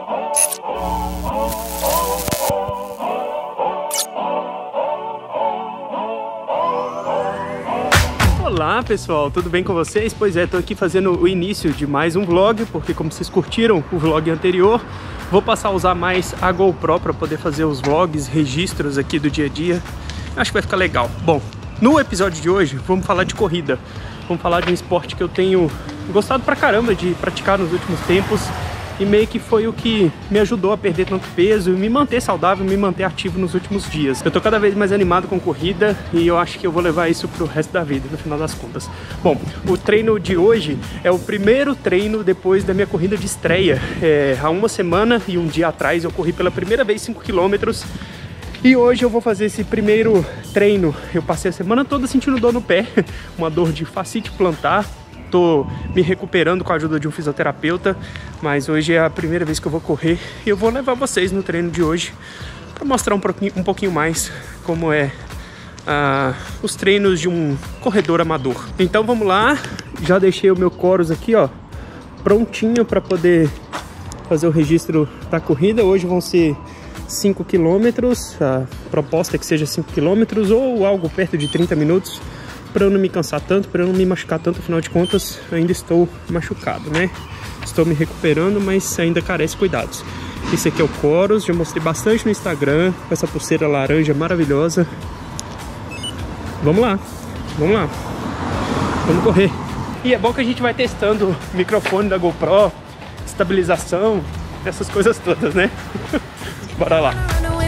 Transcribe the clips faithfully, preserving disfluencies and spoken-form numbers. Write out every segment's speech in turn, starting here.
Olá pessoal, tudo bem com vocês? Pois é, tô aqui fazendo o início de mais um vlog, porque como vocês curtiram o vlog anterior, vou passar a usar mais a GoPro para poder fazer os vlogs, registros aqui do dia a dia. Acho que vai ficar legal. Bom, no episódio de hoje vamos falar de corrida. Vamos falar de um esporte que eu tenho gostado pra caramba de praticar nos últimos tempos e meio que foi o que me ajudou a perder tanto peso e me manter saudável, me manter ativo nos últimos dias. Eu tô cada vez mais animado com corrida e eu acho que eu vou levar isso pro resto da vida, no final das contas. Bom, o treino de hoje é o primeiro treino depois da minha corrida de estreia. É, há uma semana e um dia atrás eu corri pela primeira vez cinco quilômetros e hoje eu vou fazer esse primeiro treino. Eu passei a semana toda sentindo dor no pé, uma dor de fascite plantar. Tô me recuperando com a ajuda de um fisioterapeuta, mas hoje é a primeira vez que eu vou correr e eu vou levar vocês no treino de hoje para mostrar um pouquinho, um pouquinho mais como é uh, os treinos de um corredor amador. Então vamos lá, já deixei o meu Coros aqui, ó, prontinho para poder fazer o registro da corrida. Hoje vão ser cinco quilômetros, a proposta é que seja cinco quilômetros ou algo perto de trinta minutos, para eu não me cansar tanto, para eu não me machucar tanto, afinal de contas ainda estou machucado, né? Estou me recuperando, mas ainda carece cuidados. Esse aqui é o Coros, já mostrei bastante no Instagram, com essa pulseira laranja maravilhosa. Vamos lá, vamos lá, vamos correr. E é bom que a gente vai testando o microfone da GoPro, estabilização, essas coisas todas, né? Bora lá.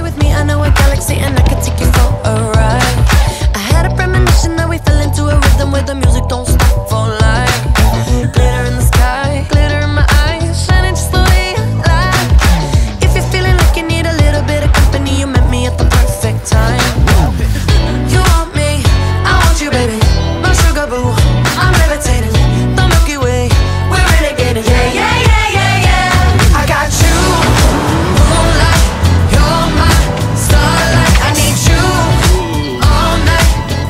That we fell into a rhythm where the music don't stop for life. Glitter in the sky, glitter in my eyes, shining just the way I like. If you're feeling like you need a little bit of company, you met me at the perfect time. You want me, I want you, baby. My sugar boo, I'm levitating. The Milky Way, we're renegading. Yeah, yeah, yeah, yeah, yeah. I got you, moonlight, you're my starlight. I need you all night.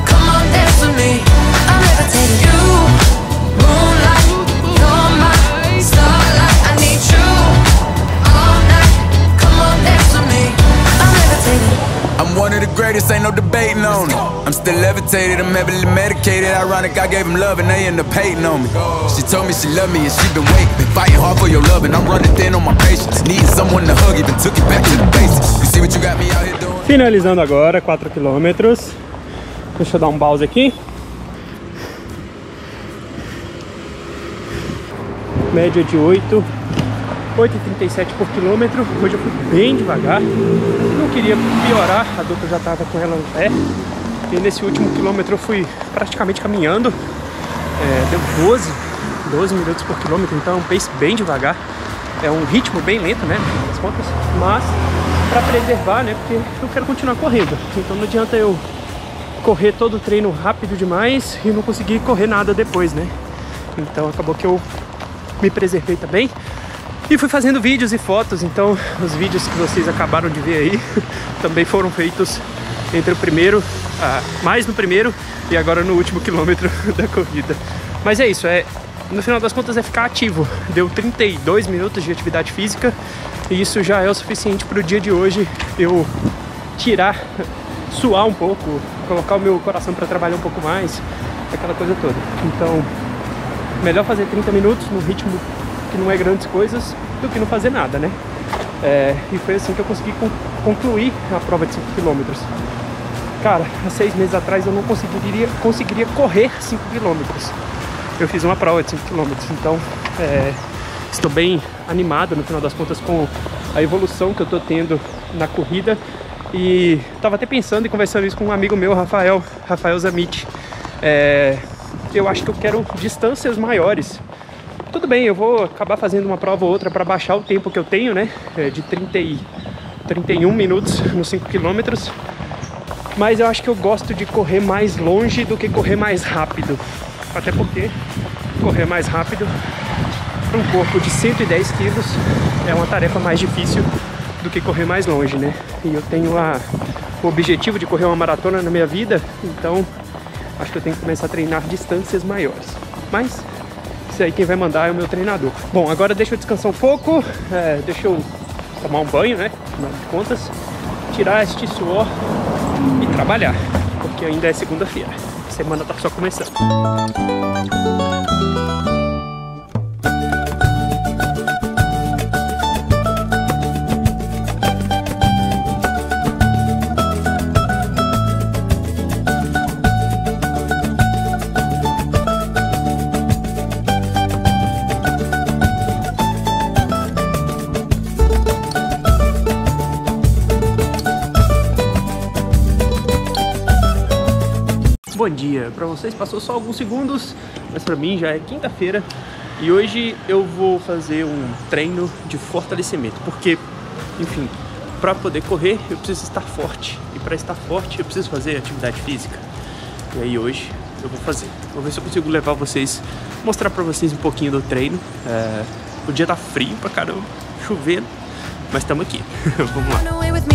I'm one of the greatest, ain't no debating on it. I'm still levitated, I'm heavily medicated. Ironic, I gave him love and they end up hating on me. She told me she loved me and she been waiting. Been fighting hard for your love and I'm running thin on my patience. Needing someone to hug, even took it back to the basics. You see what you got me out here doing? Finalizando agora, quatro quilômetros. Deixa eu dar um pause aqui. Média de oito, oito e trinta e sete por quilômetro. Hoje eu fui bem devagar. Não queria piorar a dor que eu já estava com ela no pé. E nesse último quilômetro eu fui praticamente caminhando. É, deu doze, doze minutos por quilômetro, então é um pace bem devagar. É um ritmo bem lento, né? Nas contas. Mas para preservar, né? Porque eu quero continuar correndo. Então não adianta eu correr todo o treino rápido demais e não conseguir correr nada depois, né? Então acabou que eu me preservei também e fui fazendo vídeos e fotos. Então os vídeos que vocês acabaram de ver aí também foram feitos entre o primeiro, ah, mais no primeiro e agora no último quilômetro da corrida. Mas é isso, é, no final das contas é ficar ativo. Deu trinta e dois minutos de atividade física e isso já é o suficiente para o dia de hoje eu tirar, suar um pouco, colocar o meu coração para trabalhar um pouco mais, aquela coisa toda. Então melhor fazer trinta minutos no ritmo que não é grandes coisas do que não fazer nada, né? É, e foi assim que eu consegui concluir a prova de cinco quilômetros. Cara, há seis meses atrás eu não conseguiria, conseguiria correr cinco quilômetros. Eu fiz uma prova de cinco quilômetros, então é, estou bem animado no final das contas com a evolução que eu estou tendo na corrida. E estava até pensando e conversando isso com um amigo meu, Rafael, Rafael Zamit. É, eu acho que eu quero distâncias maiores. Tudo bem, eu vou acabar fazendo uma prova ou outra para baixar o tempo que eu tenho, né? De trinta e, trinta e um minutos nos cinco quilômetros. Mas eu acho que eu gosto de correr mais longe do que correr mais rápido. Até porque correr mais rápido para um corpo de cento e dez quilos é uma tarefa mais difícil do que correr mais longe, né? E eu tenho a, o objetivo de correr uma maratona na minha vida, então acho que eu tenho que começar a treinar distâncias maiores. Mas isso aí quem vai mandar é o meu treinador. Bom, agora deixa eu descansar um pouco, é, deixa eu tomar um banho, né? Afinal de contas, tirar este suor e trabalhar, porque ainda é segunda-feira. A semana tá só começando. Bom dia, para vocês passou só alguns segundos, mas para mim já é quinta-feira e hoje eu vou fazer um treino de fortalecimento, porque, enfim, para poder correr eu preciso estar forte e para estar forte eu preciso fazer atividade física. E aí hoje eu vou fazer, vou ver se eu consigo levar vocês, mostrar para vocês um pouquinho do treino. É, o dia tá frio pra caramba, chovendo, mas estamos aqui. Vamos lá.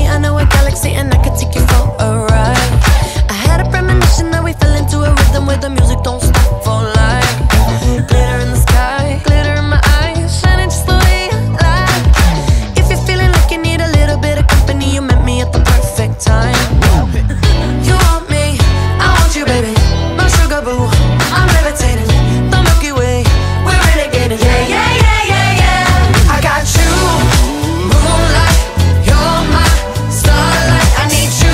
I had a premonition that we fell into a rhythm where the music don't stop for life. Glitter in the sky, glitter in my eyes, shining just the way I like. If you're feeling like you need a little bit of company, you met me at the perfect time. You want me, I want you, baby. My sugar boo, I'm levitating. The Milky Way, we're renegading. Yeah, yeah, yeah, yeah, yeah. I got you, moonlight, you're my starlight. I need you.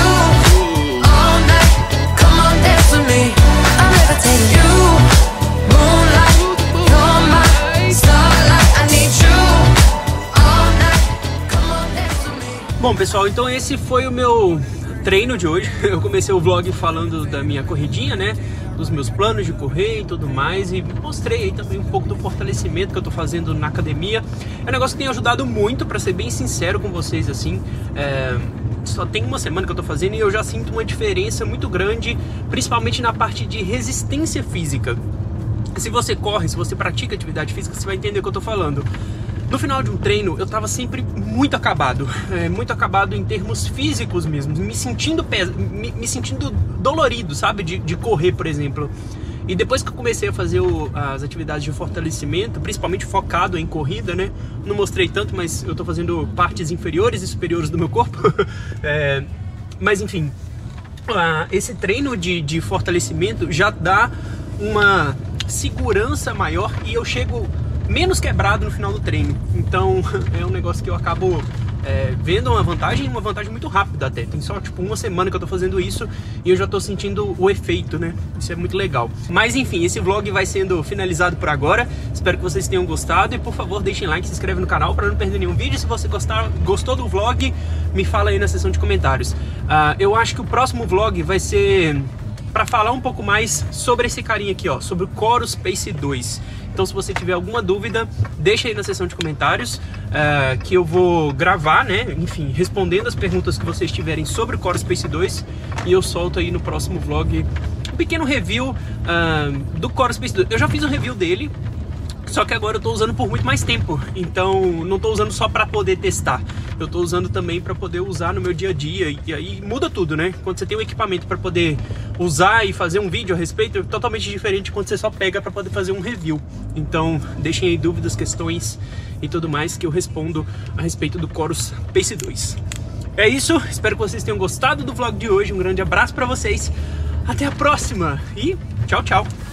Bom, pessoal, então esse foi o meu treino de hoje. Eu comecei o vlog falando da minha corridinha, né? Dos meus planos de correr e tudo mais. E mostrei aí também um pouco do fortalecimento que eu tô fazendo na academia. É um negócio que tem ajudado muito, pra ser bem sincero com vocês, assim. É... Só tem uma semana que eu tô fazendo e eu já sinto uma diferença muito grande, principalmente na parte de resistência física. Se você corre, se você pratica atividade física, você vai entender o que eu tô falando. No final de um treino, eu tava sempre muito acabado, é, muito acabado em termos físicos mesmo, me sentindo, pes... me, me sentindo dolorido, sabe, de, de correr, por exemplo. E depois que eu comecei a fazer o, as atividades de fortalecimento, principalmente focado em corrida, né, não mostrei tanto, mas eu tô fazendo partes inferiores e superiores do meu corpo, é, mas enfim, uh, esse treino de, de fortalecimento já dá uma segurança maior e eu chego menos quebrado no final do treino. Então é um negócio que eu acabo é, vendo uma vantagem, uma vantagem muito rápida até. Tem só tipo uma semana que eu tô fazendo isso e eu já tô sentindo o efeito, né? Isso é muito legal. Mas enfim, esse vlog vai sendo finalizado por agora. Espero que vocês tenham gostado e por favor deixem like, se inscreve no canal para não perder nenhum vídeo. Se você gostar, gostou do vlog, me fala aí na seção de comentários. Uh, eu acho que o próximo vlog vai ser para falar um pouco mais sobre esse carinha aqui, ó, sobre o Chorus Pace dois. Então, se você tiver alguma dúvida, deixa aí na seção de comentários, uh, que eu vou gravar, né? Enfim, respondendo as perguntas que vocês tiverem sobre o Chorus Pace dois. E eu solto aí no próximo vlog um pequeno review uh, do Chorus Pace dois. Eu já fiz um review dele, só que agora eu tô usando por muito mais tempo. Então, não tô usando só para poder testar. Eu tô usando também para poder usar no meu dia a dia. E aí muda tudo, né? Quando você tem um equipamento para poder usar e fazer um vídeo a respeito, é totalmente diferente quando você só pega para poder fazer um review. Então, deixem aí dúvidas, questões e tudo mais que eu respondo a respeito do Chorus Pace dois. É isso, espero que vocês tenham gostado do vlog de hoje. Um grande abraço para vocês. Até a próxima e tchau, tchau.